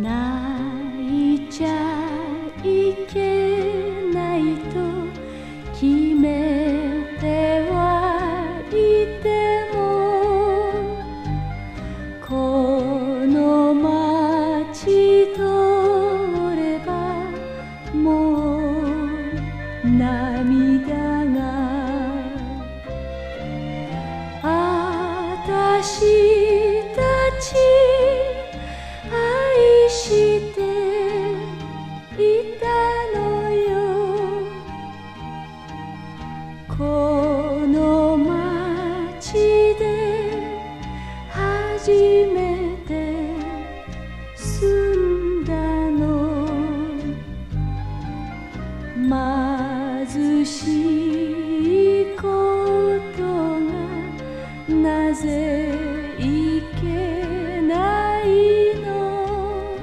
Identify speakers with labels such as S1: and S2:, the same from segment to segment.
S1: 泣いちゃいけないと決めてはいても、この街通ればもう涙があたしたち愛していたのよ。この街で初めて住んだの。貧しいことがなぜいけないの。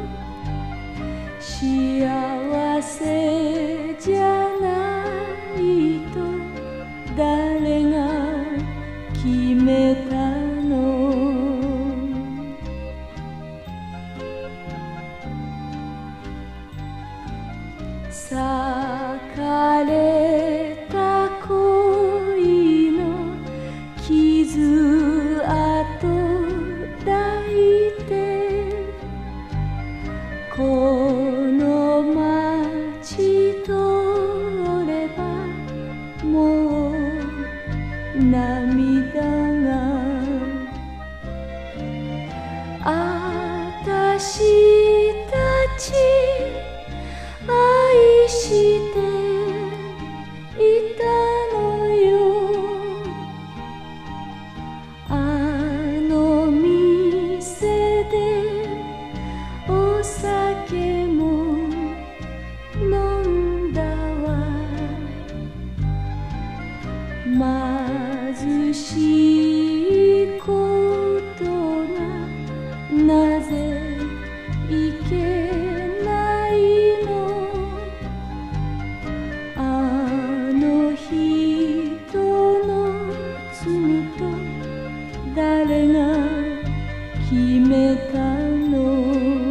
S1: 幸せじゃないと誰が決めたの。裂かれた恋の傷跡抱いて、この街通ればもう涙があたしたち愛していたのよ。あの店でお酒も飲んだわ。貧しいことがなぜいけないの。あの人の罪と誰が決めたの。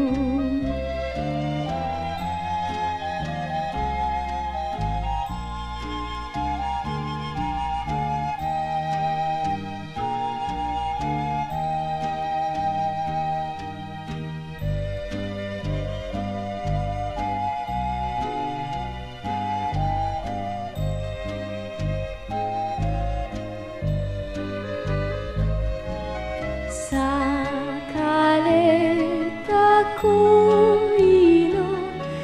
S1: 裂かれた恋の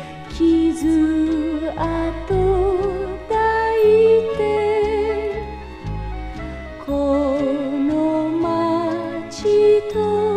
S1: 傷跡抱いて、この街と